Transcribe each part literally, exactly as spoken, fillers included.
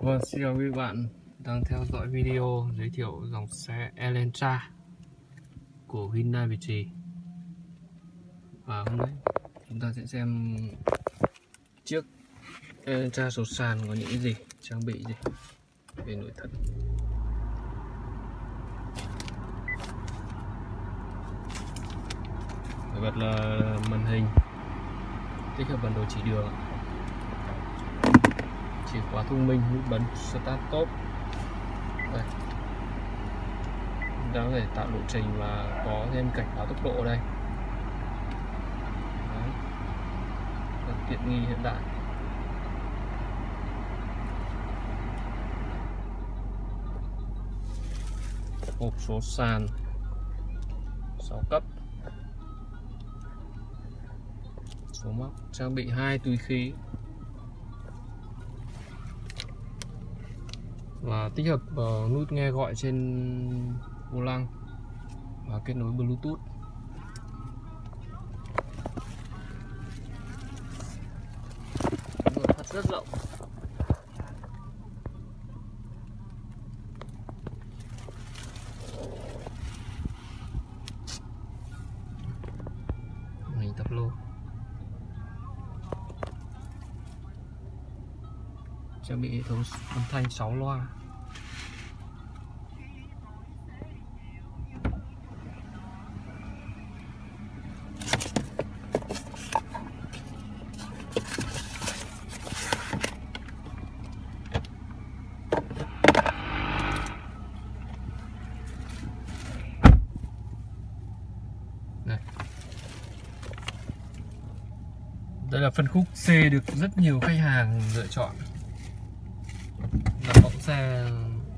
Vâng, xin chào quý bạn đang theo dõi video giới thiệu dòng xe Elantra của Hyundai Việt Trì. Và hôm nay chúng ta sẽ xem chiếc Elantra số sàn có những cái gì, trang bị gì về nội thất. Nổi bật là màn hình tích hợp bản đồ chỉ đường, chìa khóa thông minh, nút bấm start stop. Đây, chúng ta có thể tạo lộ trình và có thêm cảnh báo tốc độ ở đây. Đấy, rất tiện nghi hiện đại. Hộp số sàn sáu cấp, số móc, trang bị hai túi khí và tích hợp uh, nút nghe gọi trên vô lăng và kết nối Bluetooth. Nội thất rất rộng. Hình tập lô. Trang bị hệ thống âm thanh sáu loa. Đây. Đây là phân khúc C được rất nhiều khách hàng lựa chọn. Là mẫu xe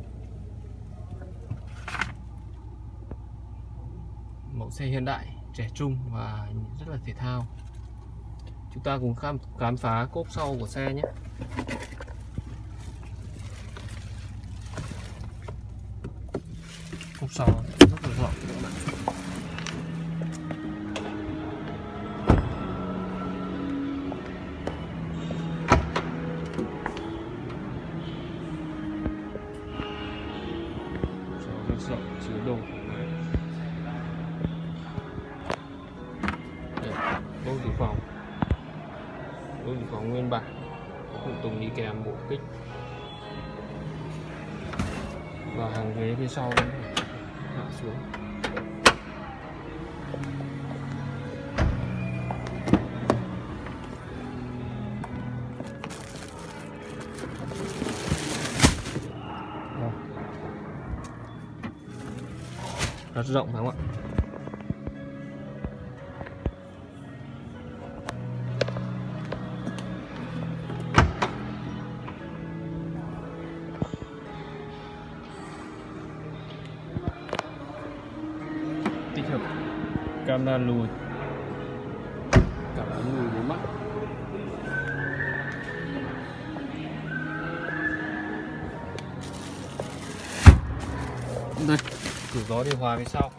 mẫu xe hiện đại, trẻ trung và rất là thể thao. Chúng ta cùng khám, khám phá cốp sau của xe nhé. Cốp sau rất là rộng. Rộng chứa đồ. Lô dự phòng, lô dự phòng nguyên bản, phụ tùng đi kèm bộ kích và hàng ghế phía sau hạ xuống. Rất rộng phải không ạ? Tích hợp camera lùi, cảm ứng lùi bốn mắt. Đây, cửa gió điều hòa phía sau.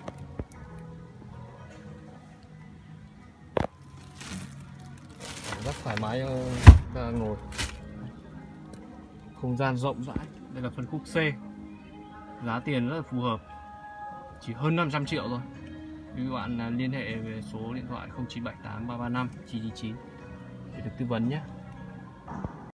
Rất thoải mái cho ngồi. Không gian rộng rãi. Đây là phân khúc C. Giá tiền rất là phù hợp, chỉ hơn năm trăm triệu thôi. Các bạn liên hệ về số điện thoại không chín bảy tám ba ba năm chín chín chín để được tư vấn nhé.